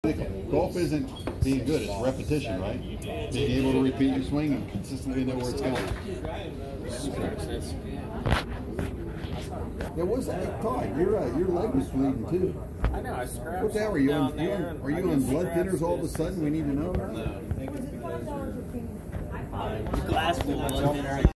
Golf isn't being good, it's repetition, right? Being able to repeat your swing and consistently know where it's going. Yeah, what's that caught? Your leg was bleeding too. I know, I scratched. What's that? Are you on blood thinners all of a sudden? We need to know that. No. Glass full blood thinner.